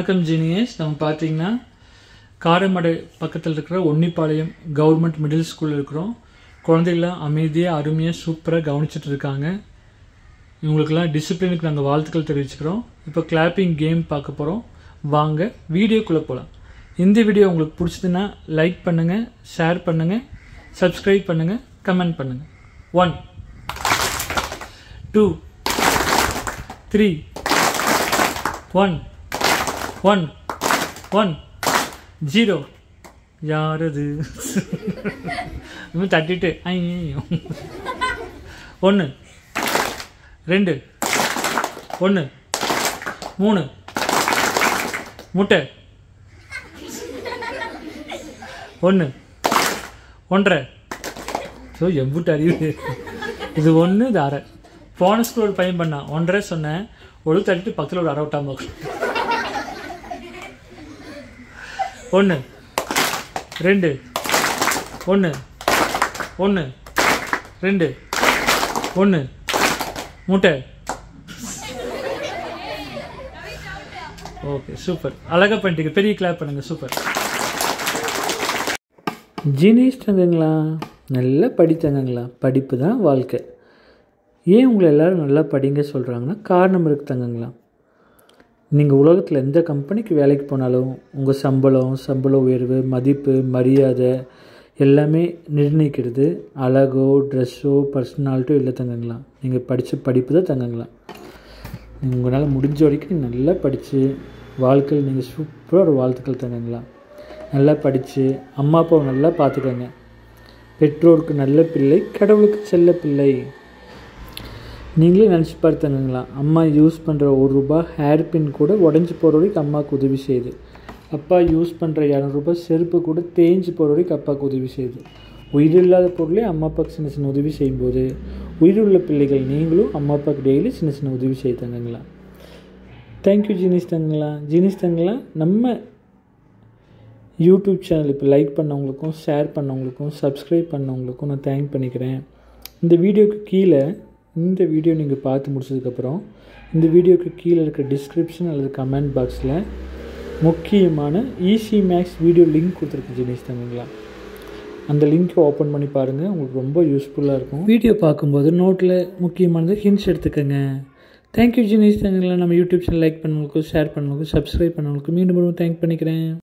வணக்கம் ஜீனியஸ். நம்ம பார்த்தீங்கன்னா காரமடை பக்கத்தில் இருக்கிற ஒன்னிப்பாளையம் கவர்மெண்ட் மிடில் ஸ்கூலில் இருக்கிறோம். குழந்தைகள்லாம் அமைதியாக அருமையாக சூப்பராக கவனிச்சிட்டு இருக்காங்க. இவங்களுக்கெல்லாம் டிசிப்ளினுக்கு நாங்கள் வாழ்த்துக்கள் தெரிவிச்சுக்கிறோம். இப்போ கிளாப்பிங் கேம் பார்க்க போகிறோம். வாங்க வீடியோக்குள்ளே போகலாம். இந்த வீடியோ உங்களுக்கு பிடிச்சதுன்னா லைக் பண்ணுங்கள், ஷேர் பண்ணுங்கள், சப்ஸ்கிரைப் பண்ணுங்கள், கமெண்ட் பண்ணுங்கள். 1 2 3 1 1 1 0. யாரது தட்டிட்டு 1 2 1 3 முட்டை 1 1.5. ஸோ எம்புட்டு அறிவு இது 1 இது அரை. போன ஸ்கூல் ஒரு பையன் பண்ணான் 1.5 சொன்னேன், ஒரு தட்டிட்டு பக்கத்தில் ஒரு அரை விட்டாம 1 2 1 1 2 1 முட்டை. ஓகே, சூப்பர், அழகாக பண்ணிட்டீங்க. பெரிய கிளாப் பண்ணுங்க. சூப்பர். ஜீனியஸ் தங்கங்களா, நல்லா படித்தங்கங்களா. படிப்பு தான் வாழ்க்கை. ஏன் உங்களை எல்லோரும் நல்லா படிங்க சொல்கிறாங்கன்னா காரணம் இருக்குது தங்கங்களா. நீங்கள் உலகத்தில் எந்த கம்பெனிக்கு வேலைக்கு போனாலும் உங்கள் சம்பள உயர்வு, மதிப்பு, மரியாதை எல்லாமே நிர்ணயிக்கிறது அழகோ, ட்ரெஸ்ஸோ, பர்சனாலிட்டியோ இல்லை தங்கங்களா. நீங்கள் படித்த படிப்பு தான் தங்கங்களா. உங்களால் முடிஞ்ச வரைக்கும் நீங்கள் நல்லா படித்து வாழ்க்கையில் நீங்கள் சூப்பராக ஒரு வாழ்த்துக்கள் தங்கங்களா. நல்லா படித்து அம்மா அப்பாவை நல்லா பார்த்துக்கோங்க. பெற்றோருக்கு நல்ல பிள்ளை, கடவுளுக்கு செல்ல பிள்ளை. நீங்களே நினச்சி பார்த்துங்கங்களா, அம்மா யூஸ் பண்ணுற ₹1 ஹேர் பின் கூட உடஞ்சி போகிற வரைக்கும் அம்மாவுக்கு உதவி செய்யுது. அப்பா யூஸ் பண்ணுற ₹200 செருப்பு கூட தேஞ்சு போகிற வரைக்கும் அப்பாவுக்கு உதவி செய்யுது. உயிரில்லாத பொருளே அம்மா அப்பாவுக்கு சின்ன சின்ன உதவி செய்யும்போது உயிருள்ள பிள்ளைகள் நீங்களும் அம்மா அப்பாவுக்கு டெய்லி சின்ன சின்ன உதவி செய்ய தங்கங்களா. Thank you genius தங்கங்களா. ஜீனிஸ் தங்கங்களா, நம்ம யூடியூப் சேனல் இப்போ லைக் பண்ணவங்களுக்கும், ஷேர் பண்ணவங்களுக்கும், சப்ஸ்கிரைப் பண்ணவங்களுக்கும் நான் தேங்க் பண்ணிக்கிறேன். இந்த வீடியோக்கு கீழே, இந்த வீடியோ நீங்கள் பார்த்து முடிச்சதுக்கப்புறம் இந்த வீடியோக்கு கீழே இருக்க டிஸ்கிரிப்ஷன் அல்லது கமெண்ட் பாக்ஸில் முக்கியமான ஈஸி மேக்ஸ் வீடியோ லிங்க் கொடுத்துருக்கு ஜீனிஸ் தங்கங்களா. அந்த லிங்க்கை ஓப்பன் பண்ணி பாருங்கள், உங்களுக்கு ரொம்ப யூஸ்ஃபுல்லாக இருக்கும். வீடியோ பார்க்கும்போது நோட்டில் முக்கியமானது ஹிண்ட்ஸ் எடுத்துக்கோங்க. தேங்க்யூ ஜீனிஸ் தங்கங்களா. நம்ம யூடியூப் சேனல் லைக் பண்ணவங்களுக்கும், ஷேர் பண்ணவங்களுக்கும், சப்ஸ்கிரைப் பண்ணவங்களுக்கும் மீண்டும் தேங்க் பண்ணிக்கிறேன்.